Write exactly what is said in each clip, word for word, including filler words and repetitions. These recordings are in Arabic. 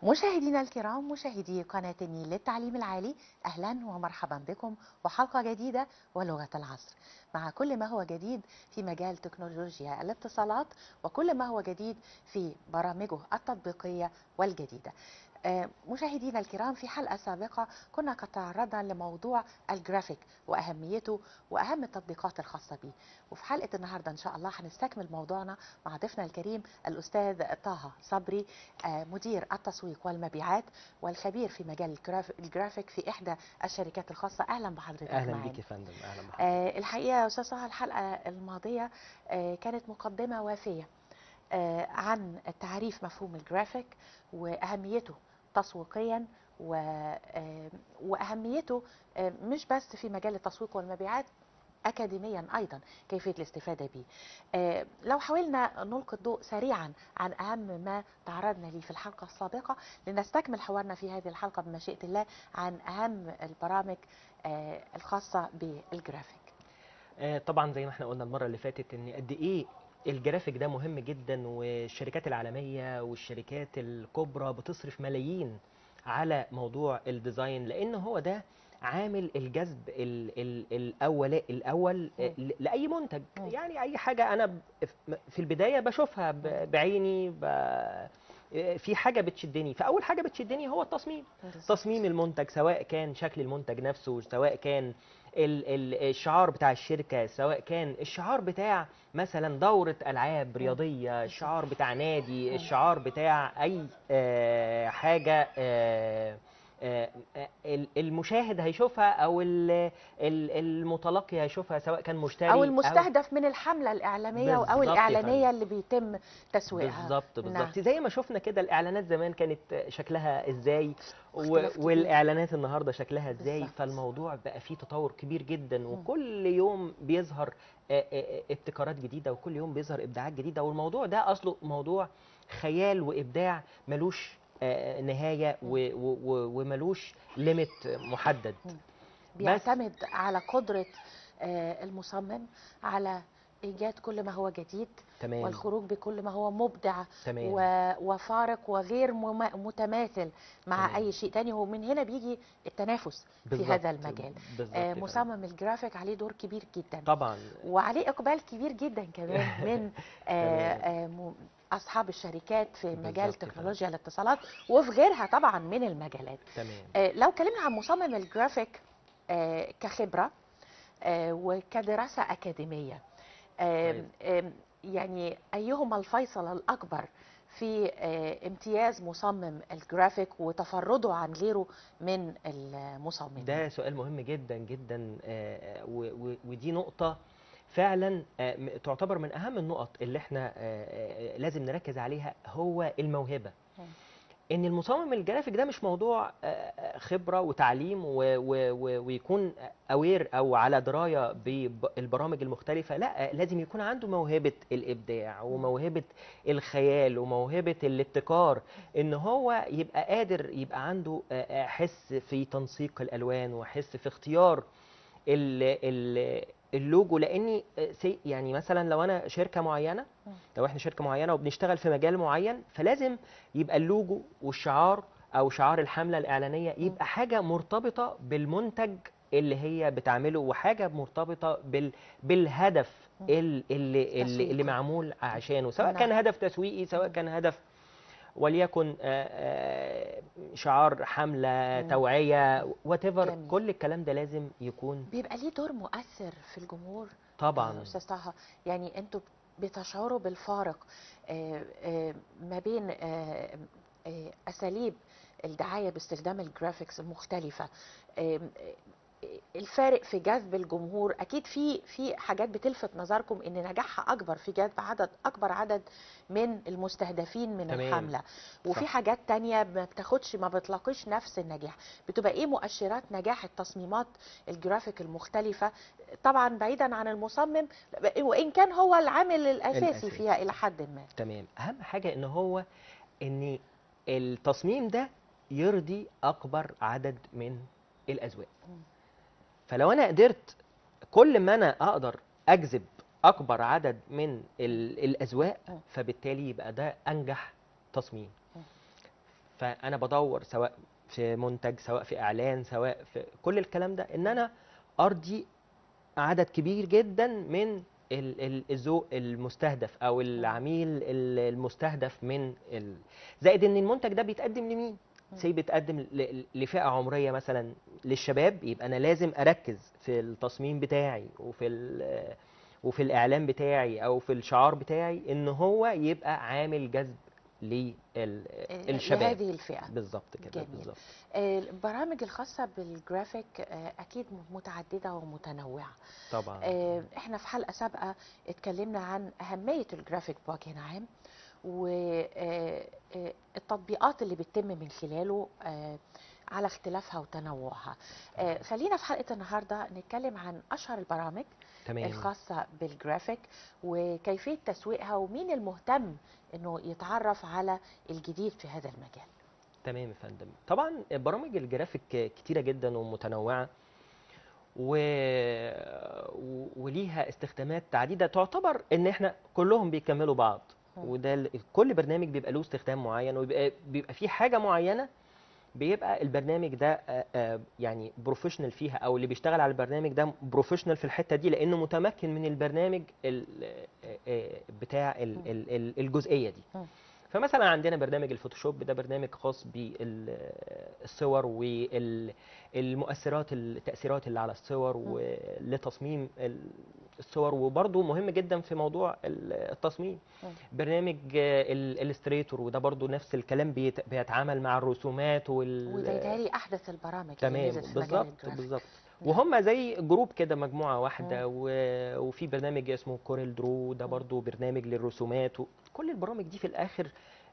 مشاهدينا الكرام، مشاهدي قناة النيل للتعليم العالي، أهلا ومرحبا بكم وحلقة جديدة ولغة العصر مع كل ما هو جديد في مجال تكنولوجيا الاتصالات وكل ما هو جديد في برامجه التطبيقية والجديدة. مشاهدينا الكرام، في حلقة سابقة كنا قد تعرضنا لموضوع الجرافيك وأهميته وأهم التطبيقات الخاصة به، وفي حلقة النهاردة إن شاء الله هنستكمل موضوعنا مع ضيفنا الكريم الأستاذ طه صبري، مدير التسويق والمبيعات والخبير في مجال الجرافيك في إحدى الشركات الخاصة. أهلا بحضرتك معنا. أهلا بك يا فندم. أهلا بحضرتك. آه الحقيقة يا أستاذ طه، الحلقة الماضية آه كانت مقدمة وافية آه عن تعريف مفهوم الجرافيك وأهميته تسويقيا وأهميته مش بس في مجال التسويق والمبيعات، أكاديميا أيضا كيفية الاستفادة به. لو حاولنا نلقي الضوء سريعا عن أهم ما تعرضنا ليه في الحلقة السابقة، لنستكمل حوارنا في هذه الحلقة بمشيئة الله عن أهم البرامج الخاصة بالجرافيك. طبعا زي ما احنا قلنا المرة اللي فاتت ان قد ايه الجرافيك ده مهم جدا، والشركات العالمية والشركات الكبرى بتصرف ملايين على موضوع الديزاين، لان هو ده عامل الجذب الاول الاول لاي منتج. يعني اي حاجة انا في البداية بشوفها بعيني، في حاجة بتشدني، فأول حاجة بتشدني هو التصميم. تصميم المنتج، سواء كان شكل المنتج نفسه، سواء كان الشعار بتاع الشركة، سواء كان الشعار بتاع مثلا دورة ألعاب رياضية، الشعار بتاع نادي، الشعار بتاع أي حاجة المشاهد هيشوفها أو المتلقي هيشوفها، سواء كان مشتري أو المستهدف أو من الحملة الإعلامية أو الإعلانية اللي بيتم تسويقها. بالظبط بالظبط. زي ما شفنا كده الإعلانات زمان كانت شكلها إزاي والإعلانات النهاردة شكلها إزاي. بالزبط. فالموضوع بقى فيه تطور كبير جدا، وكل يوم بيظهر ابتكارات جديدة، وكل يوم بيظهر إبداعات جديدة، والموضوع ده أصله موضوع خيال وإبداع ملوش نهاية وملوش ليميت محدد. بيعتمد على قدرة المصمم على إيجاد كل ما هو جديد. تمام. والخروج بكل ما هو مبدع. تمام. وفارق وغير متماثل مع تمام. أي شيء تاني، ومن هنا بيجي التنافس في هذا المجال. آه مصمم الجرافيك عليه دور كبير جدا طبعا، وعليه إقبال كبير جدا كمان من آه آه أصحاب الشركات في مجال تكنولوجيا الاتصالات وفي غيرها طبعا من المجالات. تمام. آه لو كلمنا عن مصمم الجرافيك آه كخبرة آه وكدراسة أكاديمية، آه آه يعني أيهما الفيصل الأكبر في آه امتياز مصمم الجرافيك وتفرده عن غيره من المصممين؟ ده سؤال مهم جدا جدا، آه ودي نقطة فعلا آه تعتبر من أهم النقط اللي احنا آه لازم نركز عليها، هو الموهبة. ان المصمم الجرافيك ده مش موضوع خبره وتعليم ويكون اوير او على درايه بالبرامج المختلفه، لا، لازم يكون عنده موهبه الابداع وموهبه الخيال وموهبه الابتكار، ان هو يبقى قادر يبقى عنده حس في تنسيق الالوان وحس في اختيار اللوجو. لاني يعني مثلا لو انا شركه معينه، لو احنا شركه معينه وبنشتغل في مجال معين، فلازم يبقى اللوجو والشعار او شعار الحمله الاعلانيه يبقى حاجه مرتبطه بالمنتج اللي هي بتعمله، وحاجه مرتبطه بال بالهدف اللي اللي, اللي معمول عشانه، سواء كان هدف تسويقي، سواء كان هدف وليكن شعار حملة توعية واتيفر. كل الكلام ده لازم يكون بيبقى ليه دور مؤثر في الجمهور. طبعا أستاذ طه، يعني انتوا بتشعروا بالفارق ما بين أساليب الدعاية باستخدام الجرافيكس المختلفة، الفارق في جذب الجمهور؟ اكيد في في حاجات بتلفت نظركم ان نجاحها اكبر في جذب عدد اكبر عدد من المستهدفين من تمام. الحمله، وفي صح. حاجات تانية ما بتاخدش ما بتلاقيش نفس النجاح. بتبقى ايه مؤشرات نجاح التصميمات الجرافيك المختلفه، طبعا بعيدا عن المصمم وان كان هو العامل الاساسي, الأساسي. فيها الى حد ما؟ تمام. اهم حاجه ان هو ان التصميم ده يرضي اكبر عدد من الاذواق. فلو انا قدرت كل ما انا اقدر اجذب اكبر عدد من الاذواق، فبالتالي يبقى ده انجح تصميم. فانا بدور سواء في منتج، سواء في اعلان، سواء في كل الكلام ده، ان انا ارضي عدد كبير جدا من ال- ال- الذوق المستهدف او العميل ال- المستهدف من ال... زائد ان المنتج ده بيتقدم لمين؟ سي بيتقدم ل- لفئة عمرية مثلا للشباب، يبقى انا لازم اركز في التصميم بتاعي وفي ال... وفي الاعلان بتاعي او في الشعار بتاعي ان هو يبقى عامل جذب للشباب. لهذه الفئة. بالظبط كده، جميل. بالظبط. آه، البرامج الخاصة بالجرافيك آه، أكيد متعددة ومتنوعة. طبعا. آه، احنا في حلقة سابقة اتكلمنا عن أهمية الجرافيك بوجه عام والتطبيقات اللي بتتم من خلاله آه، على اختلافها وتنوعها. آه، خلينا في حلقة النهاردة نتكلم عن أشهر البرامج تمام. الخاصة بالجرافيك وكيفية تسويقها ومين المهتم انه يتعرف على الجديد في هذا المجال. تمام يا فندم. طبعا برامج الجرافيك كتيرة جدا ومتنوعة و... و- وليها استخدامات عديدة، تعتبر ان احنا كلهم بيكملوا بعض. مم. وده ال- كل برنامج بيبقى له استخدام معين، وبيبقى بيبقى في حاجة معينة بيبقى البرنامج ده آه، آه، يعني بروفيشنال فيها، او اللي بيشتغل على البرنامج ده بروفيشنال في الحتة دي، لانه متمكن من البرنامج ال- آه، آه، بتاع ال- ال- ال- الجزئية دي. مم. فمثلا عندنا برنامج الفوتوشوب، ده برنامج خاص بالصور والمؤثرات التأثيرات اللي على الصور مم. ولتصميم ال- الصور، وبرضه مهم جدا في موضوع ال- التصميم. مم. برنامج الالستريتور، وده برضه نفس الكلام، بيت- بيتعامل مع الرسومات وال وده يتهيألي أحدث البرامج اللي تمام. نزلت في مجال بالظبط، الجرافيك. بالظبط. نعم. وهم زي جروب كده، مجموعة مم. واحدة و- وفي برنامج اسمه كوريل درو، ده مم. برضو برنامج للرسومات. كل البرامج دي في الآخر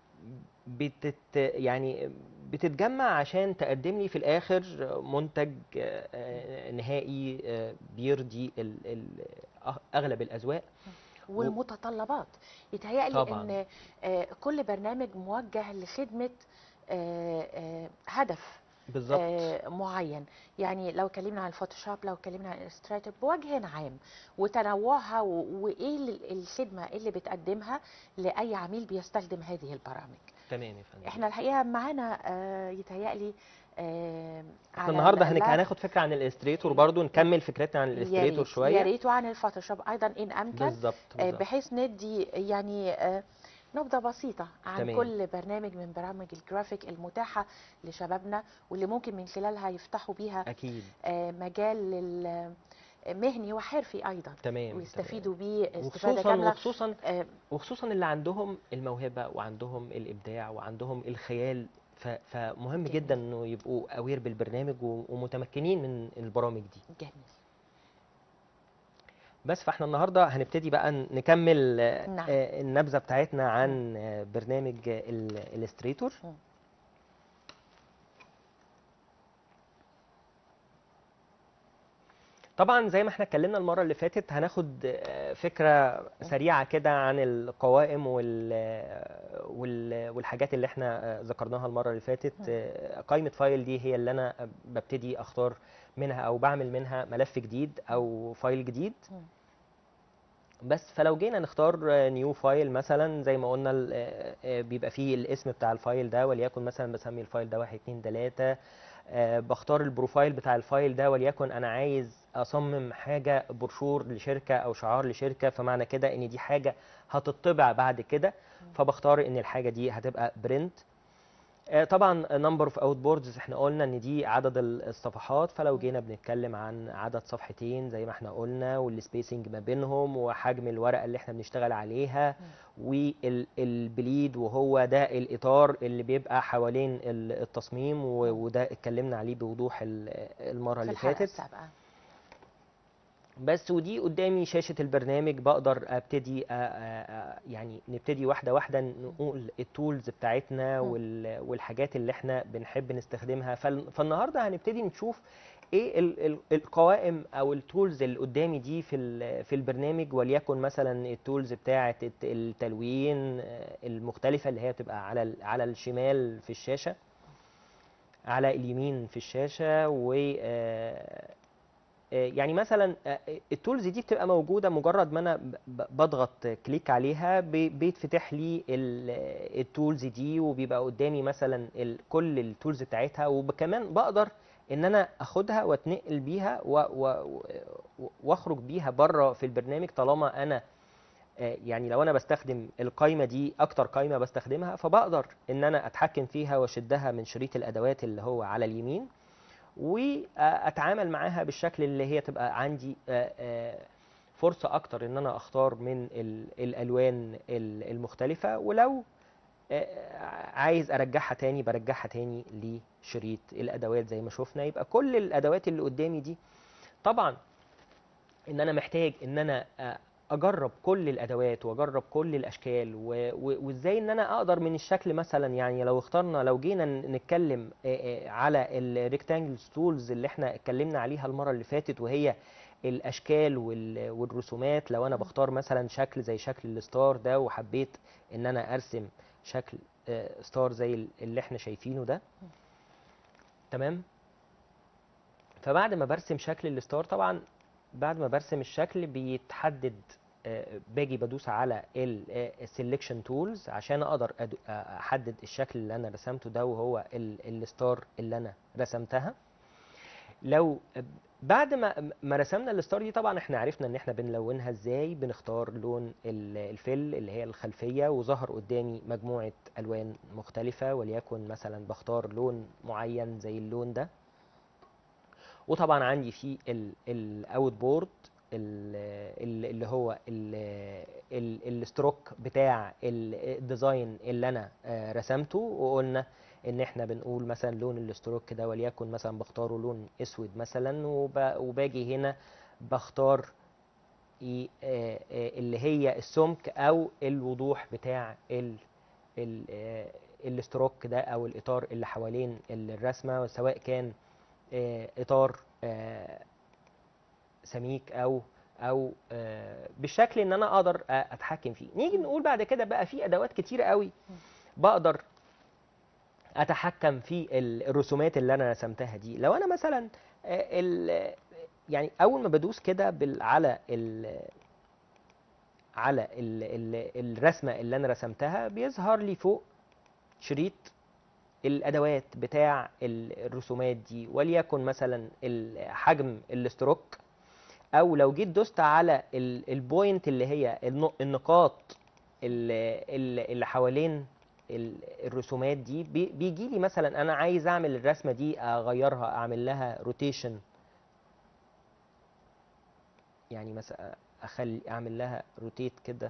بتت يعني بتتجمع عشان تقدم لي في الآخر منتج آه، نهائي آه، بيرضي ال- ال- أغ- أغلب الأذواق. و- والمتطلبات يتهيألي طبعا. ان آه، كل برنامج موجه لخدمة آه، آه، هدف بالظبط. آه، معين. يعني لو اتكلمنا عن الفوتوشوب، لو اتكلمنا عن الستراتيف بوجه عام وتنوعها و- وايه ال- الخدمة اللي بتقدمها لأي عميل بيستخدم هذه البرامج. تمام يا فندم. احنا الحقيقة معانا آه، يتهيألي آه، احنا على النهارده هنك- اللاب. هناخد فكرة عن الالستريتور، برضو نكمل فكرتنا عن يا الالستريتور ريت يا شوية. ريت وعن الفوتوشوب ايضا ان امكن، بالظبط، آه، بالظبط. بحيث ندي يعني آه، نبذه بسيطه عن تمام. كل برنامج من برامج الجرافيك المتاحه لشبابنا واللي ممكن من خلالها يفتحوا بيها أكيد. آه، مجال لل- مهني وحرفي ايضا تمام، تمام. ويستفيدوا بيه استفاده وخصوصا كامله. وخصوصا آه، وخصوصا اللي عندهم الموهبة وعندهم الإبداع وعندهم الخيال، ف- فمهم جميل جدا انه يبقوا اوير بالبرنامج و- ومتمكنين من البرامج دي. جميل. بس فاحنا النهارده هنبتدي بقى نكمل آه، نعم. آه، النبذة بتاعتنا عن آه، برنامج الالستريتور. مم. طبعا زي ما احنا اتكلمنا المرة اللي فاتت، هناخد آه، فكرة سريعة كده عن القوائم وال وال- والحاجات اللي احنا آه، ذكرناها المرة اللي فاتت. مم. آه، قائمة فايل دي هي اللي انا ببتدي اختار منها او بعمل منها ملف جديد او فايل جديد. مم. بس فلو جينا نختار نيو فايل مثلا، زي ما قلنا ال- آه، آه، بيبقى فيه الاسم بتاع الفايل ده، وليكن مثلا بسمي الفايل ده واحد اتنين تلاتة. آه، بختار البروفايل بتاع الفايل ده، وليكن انا عايز اصمم حاجة بروشور لشركة او شعار لشركة، فمعنى كده ان دي حاجة هتطبع بعد كده، فبختار ان الحاجة دي هتبقى برنت. طبعا نمبر اوف اوت بوردز، احنا قلنا ان دي عدد ال- الصفحات، فلو جينا بنتكلم عن عدد صفحتين زي ما احنا قلنا، والسبيسنج ما بينهم، وحجم الورقة اللي احنا بنشتغل عليها، والبليد وهو ده الاطار اللي بيبقى حوالين ال- التصميم، و- وده اتكلمنا عليه بوضوح ال- المرة في اللي الحلقه فاتت. السابقه. بس ودي قدامي شاشة البرنامج، بقدر ابتدي أ- أ- أ- يعني نبتدي واحدة واحدة نقول التولز بتاعتنا مم. وال- والحاجات اللي احنا بنحب نستخدمها. فال- فالنهاردة هنبتدي نشوف ايه ال- ال- القوائم او التولز اللي قدامي دي في ال- في البرنامج، وليكن مثلا التولز بتاعة الت- التلوين آه، المختلفة اللي هي تبقى على ال- على الشمال في الشاشة، على اليمين في الشاشة، و آه، آه، يعني مثلا آه، التولز دي بتبقى موجوده، مجرد ما انا ب- ب- بضغط كليك عليها بي- بيتفتح لي ال- التولز دي، وبيبقى قدامي مثلا ال- كل التولز بتاعتها، وكمان بقدر ان انا اخدها واتنقل بيها و- و- و- واخرج بيها بره في البرنامج، طالما انا آه، يعني لو انا بستخدم القايمه دي اكتر قايمه بستخدمها، فبقدر ان انا اتحكم فيها واشدها من شريط الادوات اللي هو على اليمين، واتعامل معاها بالشكل اللي هي تبقى عندي آه، آه، فرصه اكتر ان انا اختار من ال- الالوان ال- المختلفه. ولو آه، عايز ارجعها تاني برجعها تاني لشريط الادوات زي ما شفنا. يبقى كل الادوات اللي قدامي دي، طبعا ان انا محتاج ان انا آه، اجرب كل الادوات واجرب كل الاشكال، و- و- وازاي ان انا اقدر من الشكل مثلا، يعني لو اخترنا لو جينا ن- نتكلم آه، آه، على الريكتانجلز تولز اللي احنا اتكلمنا عليها المره اللي فاتت، وهي الاشكال وال- والرسومات. لو انا بختار مثلا شكل زي شكل الستار ده، وحبيت ان انا ارسم شكل آه، ستار زي ال- اللي احنا شايفينه ده، تمام. فبعد ما برسم شكل الستار، طبعا بعد ما برسم الشكل بيتحدد، آه، باجي بدوس على السلكشن تولز عشان اقدر أد- احدد الشكل اللي انا رسمته ده، وهو الستار اللي انا رسمتها. لو بعد ما ما رسمنا الستار دي، طبعا احنا عرفنا ان احنا بنلونها ازاي. بنختار لون ال- الفيل اللي هي الخلفية، وظهر قدامي مجموعة الوان مختلفة، وليكن مثلا بختار لون معين زي اللون ده. وطبعا عندي في الاوت بورد اللي هو الستروك بتاع ال- الديزاين اللي انا آه، رسمته. وقلنا ان احنا بنقول مثلا لون الستروك ده وليكن مثلا بختاره لون اسود مثلا، وب- وباجي هنا بختار إيه، آه، آه، اللي هي السمك او الوضوح بتاع ال ال- آه، الستروك ده، او الاطار اللي حوالين الرسمه، سواء كان آه، اطار آه، سميك او او آه، بالشكل ان انا اقدر آه، اتحكم فيه. نيجي نقول بعد كده بقى في ادوات كتيره قوي بقدر اتحكم في ال- الرسومات اللي انا رسمتها دي. لو انا مثلا آه، ال- يعني اول ما بدوس كده بال- على ال على ال ال الرسمه اللي انا رسمتها، بيظهر لي فوق شريط الادوات بتاع ال- الرسومات دي، وليكن مثلا ال- حجم الستروك، او لو جيت دوست على ال- البوينت اللي هي النق- النقاط اللي, اللي حوالين ال- الرسومات دي، بي- بيجي لي مثلا انا عايز اعمل الرسمه دي اغيرها، اعمل لها روتيشن، يعني مثلا اخلي اعمل لها روتيت كده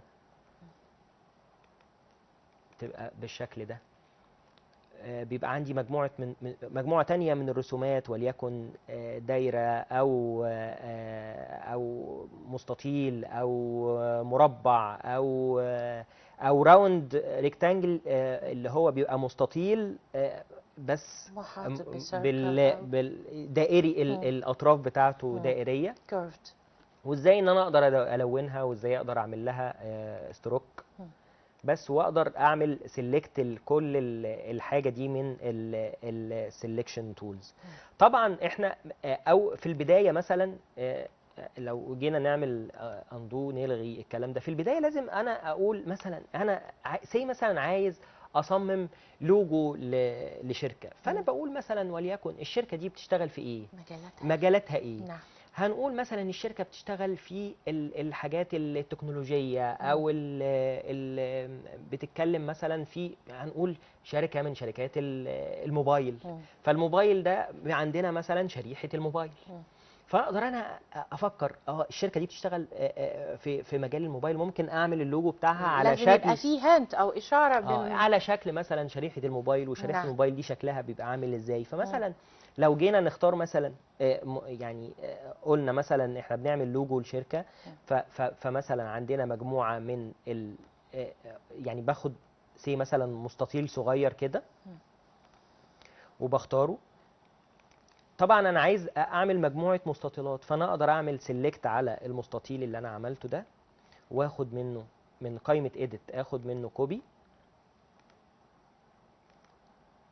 تبقى بالشكل ده. آه، بيبقى عندي مجموعة من من- مجموعة تانية من الرسومات، وليكن آه، دايرة أو آه، أو مستطيل أو آه، مربع أو آه، أو راوند ريكتانجل، اللي هو بيبقى مستطيل آه، بس محاط م- بسيركل بال او بالدائري، ال- مم. الأطراف بتاعته مم. دائرية. كيرفد. وازاي ان انا اقدر ألو- الونها، وازاي اقدر اعمل لها ستروك بس، واقدر اعمل سيلكت كل ال- الحاجه دي من السلكشن تولز. طبعا احنا آه، او في البدايه مثلا آه، لو جينا نعمل اندو نلغي الكلام ده في البدايه، لازم انا اقول مثلا انا سي مثلا عايز اصمم لوجو ل- لشركه، فانا مم. بقول مثلا وليكن الشركه دي بتشتغل في ايه، مجالاتها مجالاتها ايه. نعم. هنقول مثلا الشركة بتشتغل في ال- الحاجات التكنولوجية، او ال ال بتتكلم مثلا في، هنقول شركة من شركات ال- الموبايل. مم. فالموبايل ده عندنا مثلا شريحة الموبايل، مم. فاقدر انا افكر اه الشركة دي بتشتغل آه، آه، في في مجال الموبايل، ممكن اعمل اللوجو بتاعها على لازم يبقى شكل فيه هنت او اشاره اه بين. على شكل مثلا شريحة الموبايل، وشريحة نعم. الموبايل دي شكلها بيبقى عامل ازاي. مم. فمثلا لو جينا نختار مثلا آه، م- يعني آه، قلنا مثلا احنا بنعمل لوجو لشركة، ف- ف- فمثلا عندنا مجموعة من ال آه، آه، يعني باخد سي مثلا مستطيل صغير كده مم. وبختاره. طبعا انا عايز اعمل مجموعة مستطيلات، فانا اقدر اعمل سيلكت على المستطيل اللي انا عملته ده، واخد منه من قائمة edit، اخد منه كوبي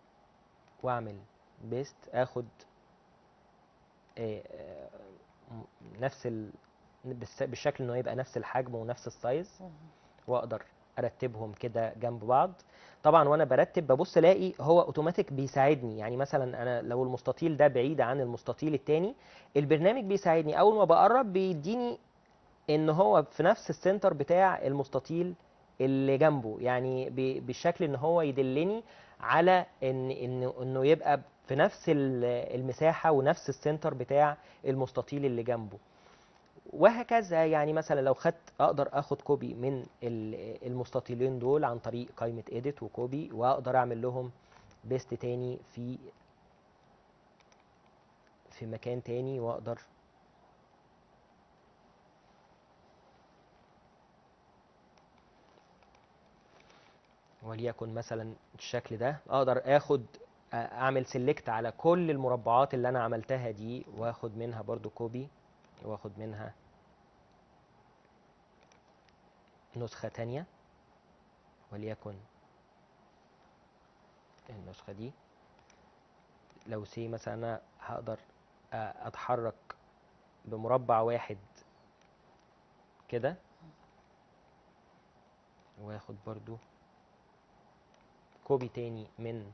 واعمل بيست، اخد آه، آه، نفس ال... بالس- بالشكل انه يبقى نفس الحجم ونفس السايز، مم. واقدر ارتبهم كده جنب بعض. طبعا وانا برتب ببص الاقي هو اوتوماتيك بيساعدني، يعني مثلا انا لو المستطيل ده بعيد عن المستطيل التاني، البرنامج بيساعدني اول ما بقرب بيديني ان هو في نفس السنتر بتاع المستطيل اللي جنبه، يعني ب- بالشكل ان هو يدلني على ان انه انه يبقى في نفس ال- المساحه ونفس السنتر بتاع المستطيل اللي جنبه، وهكذا. يعني مثلا لو خدت اقدر اخد كوبي من ال- المستطيلين دول عن طريق قائمه اديت وكوبي، واقدر اعمل لهم بيست تاني في في مكان تاني، واقدر وليكن مثلا الشكل ده اقدر اخد اعمل سيلكت على كل المربعات اللي انا عملتها دي، واخد منها برضو كوبي، واخد منها نسخة تانية، وليكن النسخة دي. لو سي مثلا انا هقدر اتحرك بمربع واحد كده، واخد برضو كوبي تاني من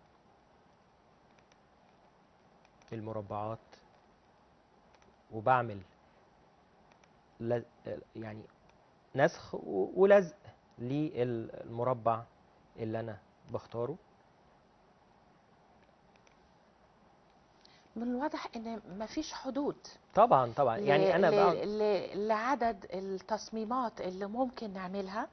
المربعات، وبعمل لز... يعني نسخ و- ولزق للمربع اللي انا بختاره. من الواضح ان مفيش حدود طبعا طبعا ل... يعني انا بقعد ل... ل... لعدد التصميمات اللي ممكن نعملها،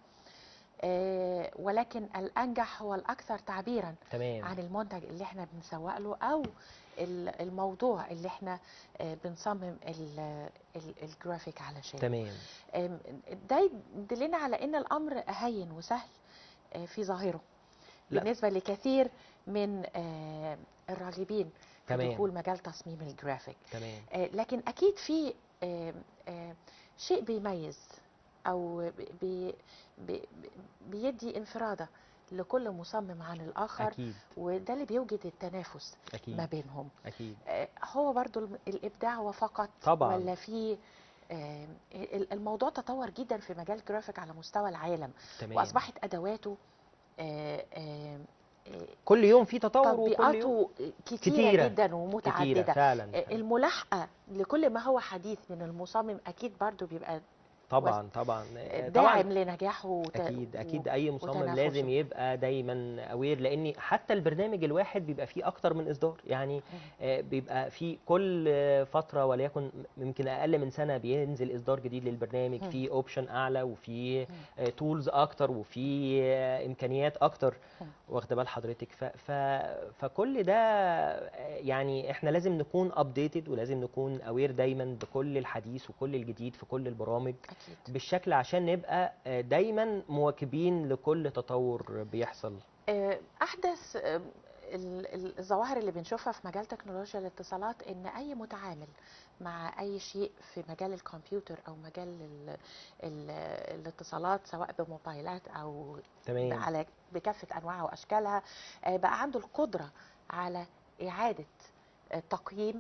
آه، ولكن الأنجح هو الأكثر تعبيرا تمام عن المنتج اللي احنا بنسوق له، أو ال- الموضوع اللي احنا آه، بنصمم ال- ال- الجرافيك علشانه. تمام آم، ده يدلنا على ان الامر هين وسهل آه، في ظاهره لا بالنسبه لكثير من آه، الراغبين في تمام دخول مجال تصميم الجرافيك. تمام آه، لكن اكيد في آه، آه، شيء بيميز او بي بي بيدي انفراده لكل مصمم عن الاخر، اكيد وده اللي بيوجد التنافس ما اكيد بينهم. اكيد آه، هو برضو الم- الابداع هو فقط، طبعا ولا في آه، ال- الموضوع تطور جدا في مجال الجرافيك على مستوى العالم، تمام. واصبحت ادواته آه، آه، آه، كل يوم في تطور وكل يوم تطبيقاته كتيرة كتيرة جدا كتيرة ومتعددة. فعلا آه، فعلا. الملاحقة لكل ما هو حديث من المصمم أكيد برضو بيبقى وس- طبعا طبعا آه، طبعا داعم لنجاحه وت- اكيد و- اكيد اي مصمم لازم وتنافسه. يبقى دايما اوير، لان حتى البرنامج الواحد بيبقى فيه اكتر من اصدار، يعني آه، بيبقى في كل آه، فتره وليكن يمكن اقل من سنه بينزل اصدار جديد للبرنامج، مم. فيه اوبشن اعلى، وفيه مم. تولز اكتر، وفيه آه، امكانيات اكتر، مم. واخده بال حضرتك. ف ف فكل ده آه، يعني احنا لازم نكون ابديتد، ولازم نكون اوير دايما بكل الحديث وكل الجديد في كل البرامج أكيد. بالشكل، عشان نبقى آه، دايما مواكبين لكل تطور بيحصل. آه، أحدث آه، ال- ال- الظواهر اللي بنشوفها في مجال تكنولوجيا الاتصالات، إن أي متعامل مع أي شيء في مجال الكمبيوتر أو مجال ال ال الاتصالات، سواء بموبايلات أو ب- تمام على بكافة أنواعها وأشكالها، آه، بقى عنده القدرة على إعادة آه، تقييم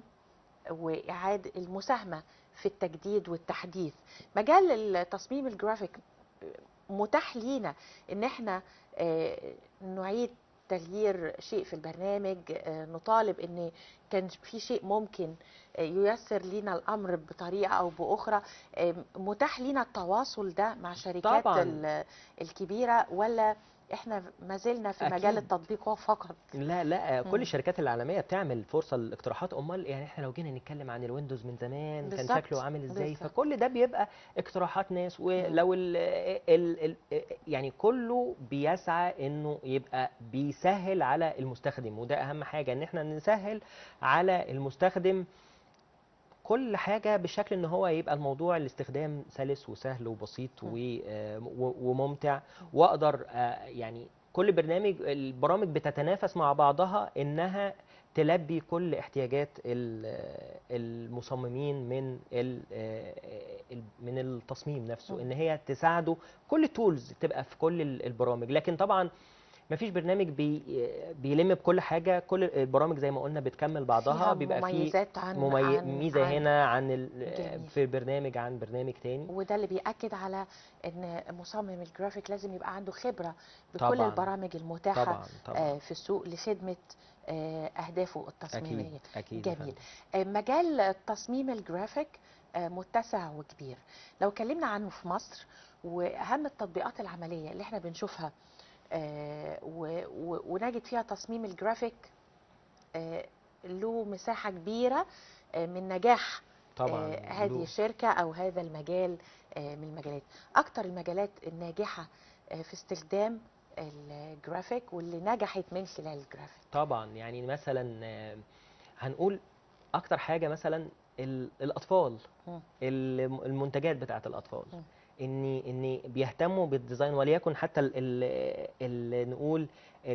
وإعادة المساهمة في التجديد والتحديث. مجال التصميم الجرافيك متاح لينا ان احنا آه، نعيد تغيير شيء في البرنامج، آه، نطالب ان كان في شيء ممكن آه، ييسر لينا الامر بطريقه او باخرى. آه، متاح لينا التواصل ده مع شركات طبعا ال- الكبيره، ولا احنا ما زلنا في مجال اكيد. التطبيق فقط؟ لا لا كل مم. الشركات العالمية بتعمل فرصة للاقتراحات. امال يعني احنا لو جينا نتكلم عن الويندوز من زمان كان شكله بالظبط عامل ازاي، بالظبط. فكل ده بيبقى اقتراحات ناس، مم. ولو ال ال ال يعني كله بيسعى انه يبقى بيسهل على المستخدم، وده اهم حاجة، ان احنا نسهل على المستخدم كل حاجة بشكل ان هو يبقى الموضوع الاستخدام سلس وسهل وبسيط مم. و- آه، و- وممتع، واقدر آه، يعني كل برنامج البرامج بتتنافس مع بعضها انها تلبي كل احتياجات ال- المصممين من ال- آه، ال- من التصميم نفسه، مم. ان هي تساعده كل التولز تبقى في كل ال- البرامج. لكن طبعا مفيش برنامج بي بيلم بكل حاجه، كل البرامج زي ما قلنا بتكمل بعضها، فيها بيبقى في مميزات عن ممي... عن ميزه عن هنا عن ال... جميل. في برنامج عن برنامج تاني. وده اللي بيأكد على ان مصمم الجرافيك لازم يبقى عنده خبرة بكل طبعا البرامج المتاحة طبعا طبعا آه، في السوق لخدمة آه، أهدافه التصميمية. اكيد اكيد يا جميل. فندم. آه، مجال تصميم الجرافيك آه، متسع وكبير. لو اتكلمنا عنه في مصر وأهم التطبيقات العملية اللي احنا بنشوفها آه، و- و- ونجد فيها تصميم الجرافيك آه، له مساحة كبيرة آه، من نجاح طبعا آه، هذه له الشركة أو هذا المجال آه، من المجالات. أكتر المجالات الناجحة آه، في استخدام الجرافيك واللي نجحت من خلال الجرافيك. طبعا يعني مثلا آه، هنقول اكتر حاجه مثلا ال- الاطفال، مم. الم- المنتجات بتاعه الاطفال، مم. ان ان بيهتموا بالديزاين، وليكن حتى ال ال ال نقول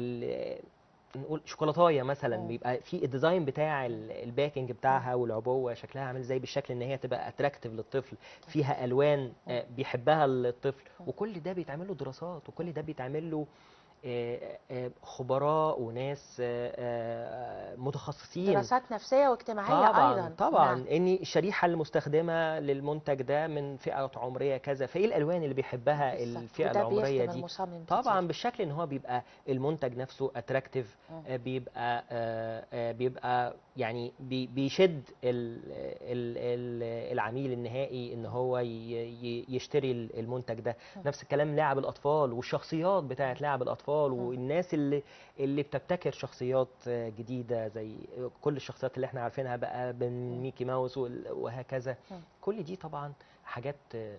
ال نقول شوكولاتايه مثلا مم. بيبقى في الديزاين بتاع مم. ال- الباكنج مم. بتاعها والعبوه شكلها عامل ازاي، بالشكل ان هي تبقى اتراكتيف للطفل، جميل. فيها الوان مم. آه، بيحبها الطفل، مم. وكل ده بيتعمل له دراسات، مم. وكل ده بيتعمل له آه، آه، خبراء وناس آه، آه، متخصصين. دراسات نفسية واجتماعية طبعا أيضا. طبعا نعم. ان الشريحه المستخدمه للمنتج ده من فئه عمريه كذا، فايه الالوان اللي بيحبها بالظبط. الفئه وده العمريه بيخدم دي. المصمم طبعا كتير. بالشكل ان هو بيبقى المنتج نفسه اتراكتيف، مم. بيبقى آه، آه، بيبقى يعني بي- بيشد ال- ال- ال- العميل النهائي ان مم. هو ي- ي- يشتري المنتج ده. مم. نفس الكلام لاعب الاطفال والشخصيات بتاعه لاعب الاطفال، مم. والناس اللي اللي بتبتكر شخصيات جديدة زي كل الشخصيات اللي احنا عارفينها بقى، من مم. ميكي ماوس وال- وهكذا. مم. كل دي طبعا حاجات آه،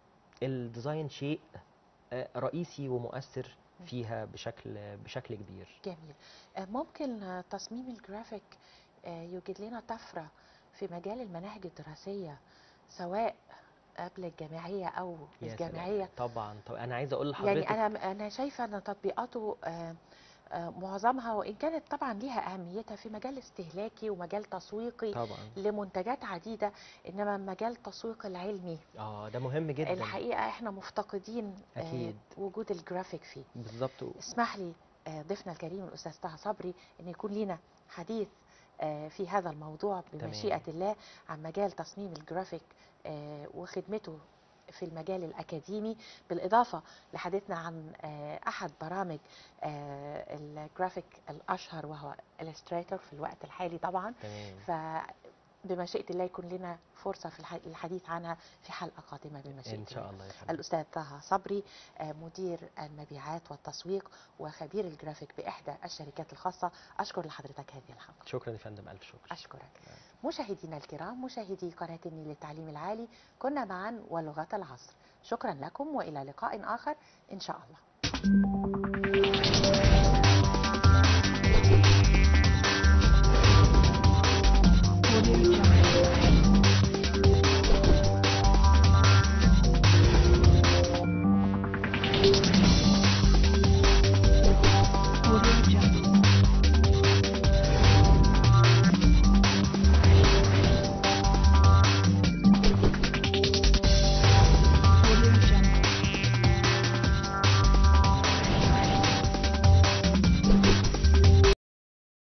الديزاين شيء آه، رئيسي ومؤثر مم. فيها بشكل بشكل كبير. جميل. آه، ممكن آه، تصميم الجرافيك آه، يوجد لنا طفرة في مجال المناهج الدراسية سواء قبل الجامعية أو يا سلام. الجامعية. طبعا طبعا انا عايز اقول يعني لحضرتك أنا أنا شايفة أن تطبيقاته آه، آه، معظمها وإن كانت طبعا ليها أهميتها في مجال استهلاكي ومجال تسويقي طبعا لمنتجات عديدة، إنما مجال التسويق العلمي اه ده مهم جدا. الحقيقة إحنا مفتقدين آه، اكيد وجود الجرافيك فيه. بالظبط. اسمح لي آه، ضيفنا الكريم الأستاذ طه صبري أن يكون لنا حديث آه، في هذا الموضوع تمام بمشيئة الله عن مجال تصميم الجرافيك آه، وخدمته في المجال الأكاديمي، بالإضافة لحديثنا عن آه، أحد برامج آه، الجرافيك الأشهر وهو إلستريتور في الوقت الحالي طبعا. تمام فبمشيئة الله يكون لنا فرصة في الح- الحديث عنها في حلقة قادمة بمشيئة ان شاء الله. الله يا فندم. الأستاذ طه صبري آه، مدير المبيعات والتسويق وخبير الجرافيك بإحدى الشركات الخاصة، أشكر لحضرتك هذه الحلقة. شكرا يا فندم، الف شكر. أشكرك. مشاهدينا الكرام، مشاهدي قناة النيل للتعليم العالي، كنا معا ولغة العصر. شكرا لكم وإلى لقاء آخر إن شاء الله.